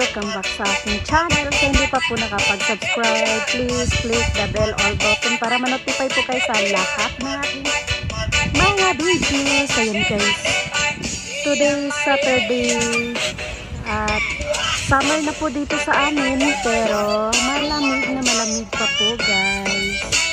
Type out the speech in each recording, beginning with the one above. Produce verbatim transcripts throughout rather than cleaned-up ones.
welcome back sa aking channel. Kung hindi pa po nakapag-subscribe, please click the bell all button para ma-notify po kayo sa lahat ng ating mga videos. Ayun guys, today is Saturday at summer na po dito sa amin, pero malamig na malamig pa po guys.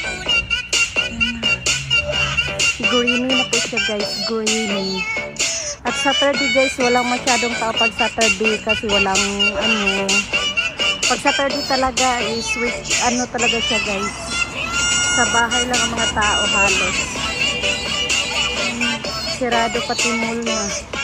Greeny na po siya guys, greeny. At Saturday guys, walang masyadong tao pag Saturday kasi walang ano, pag Saturday talaga is which ano talaga siya guys, sa bahay lang ang mga tao halos. Hmm, sirado pati mall na.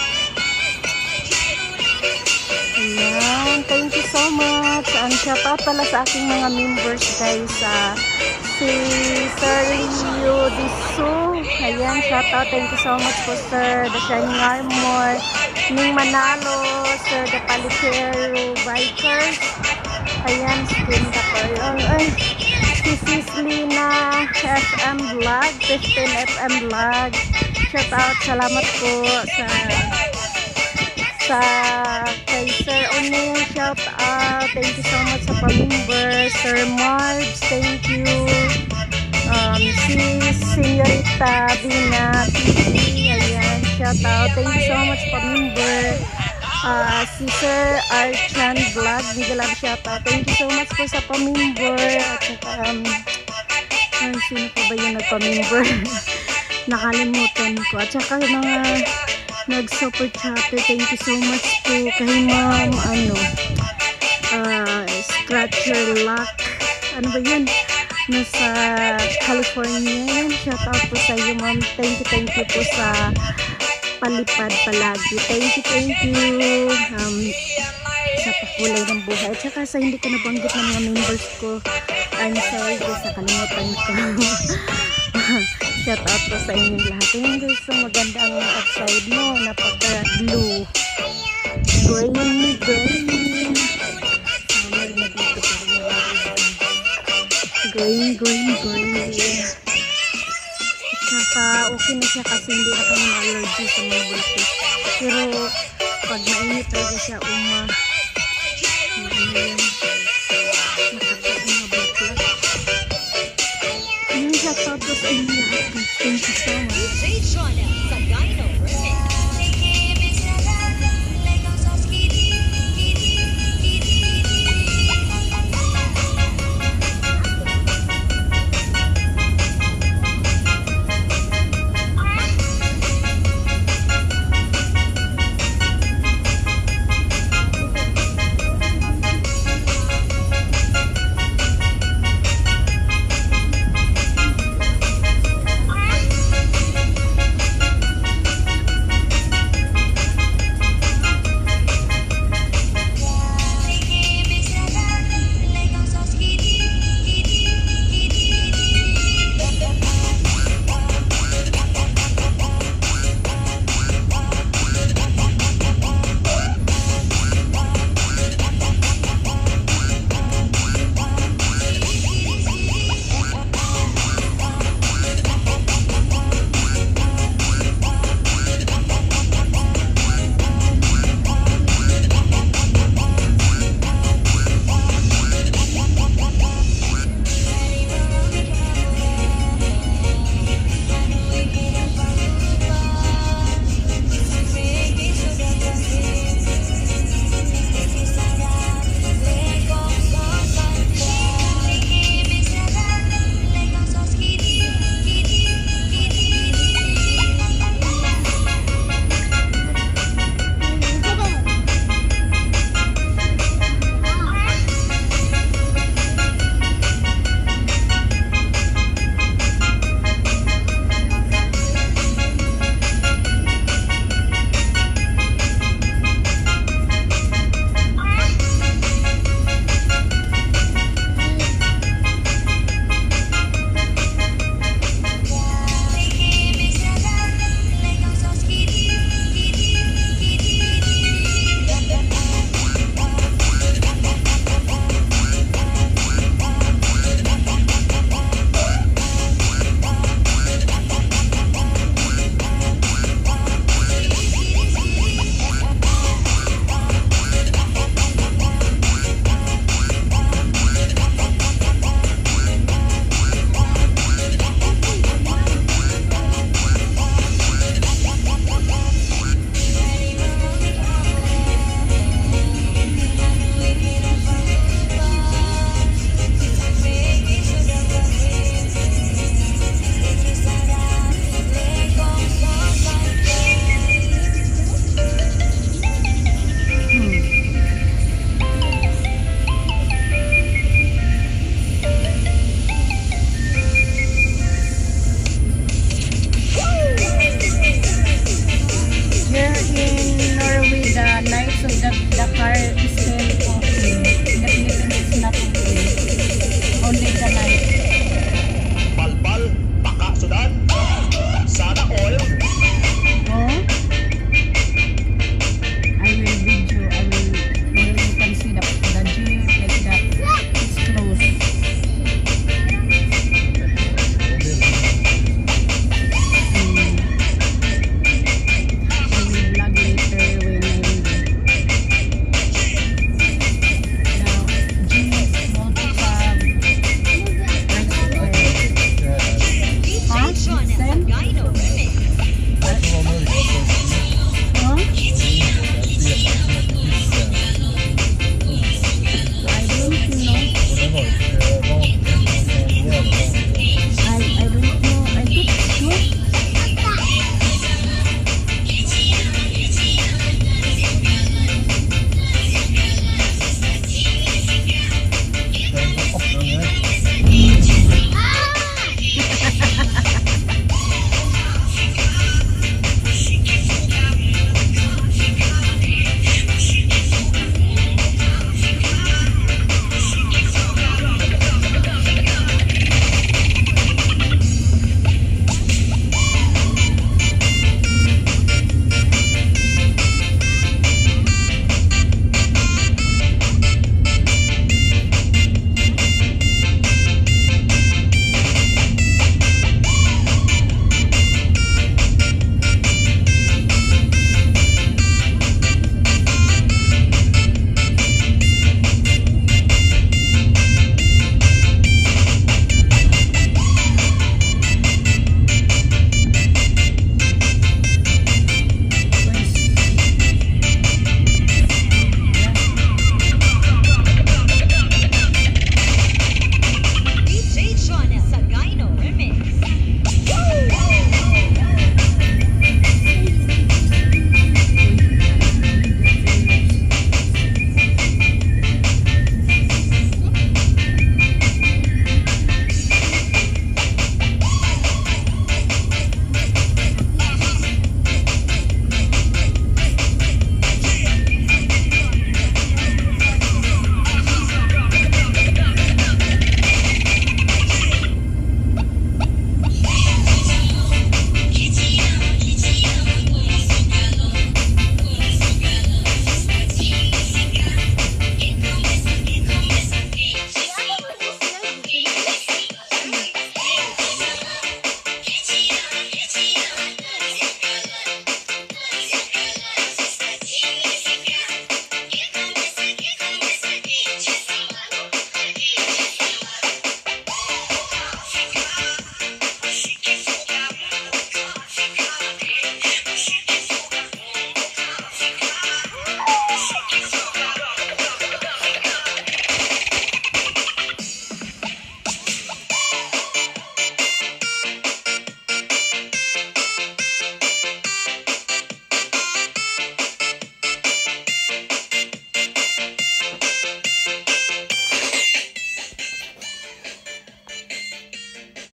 Ayan, thank you so much. And shout out pala sa aking mga members guys, uh, si Sir Leo Diso. Ayan, shout out, thank you so much po Sir The Shining Armor, Ning Manalo, Sir The Palicero Bikers. Ayan, skin ka po yun. Ay, si Sislina F M Vlog, fifteen F M Vlog. Shout out, salamat po sa sa kay Sir O'Neill, shout out, thank you so much sa pa-member. Sir Marbs, thank you. Um, si Senyorita Bina P C, ayan, shout out, thank you so much pa-member. Uh, si Sir Archan Vlog, bigla lang shout out, thank you so much po sa pa-member. At saka, um, ay, sino po ba yung nagpa-member? Nakalimutan ko. At saka mga nag-super chatter, thank you so much po kay Ma'am ano, uh, Scratcher Luck, ano ba yun, nasa California. Shout out po sa iyo Ma'am, thank you, thank you po sa palipad palagi, thank you, thank you. Um, sa pakulay ng buhay, at saka sa hindi ko nabanggit ng mga members ko, I'm sorry guys, nakalimutan ko. Shout out po sa inyong lahat. Ayan guys, so maganda ang outside mo, napaka blue, green, green, summer na dito pa rin, green, green, green. At saka okay na siya kasi hindi na kami allergy sa mga bulakit, pero pag mainit talaga siya uma, ayan, nakapag mga bulakit. Ayan, shout out po sa inyong lahat. Thank you so much.